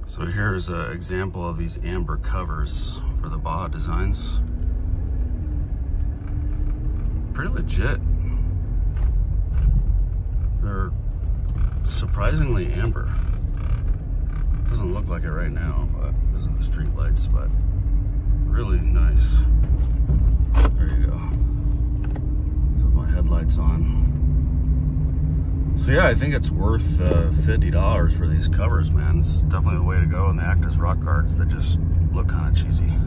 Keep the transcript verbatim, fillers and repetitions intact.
So here's an example of these amber covers for the Baja designs. Pretty legit. They're surprisingly amber. Doesn't look like it right now, but because of the street lights, but really nice. There you go. So with my headlights on. So yeah, I think it's worth uh, fifty dollars for these covers, man. It's definitely the way to go, and they act as rock guards that just look kind of cheesy.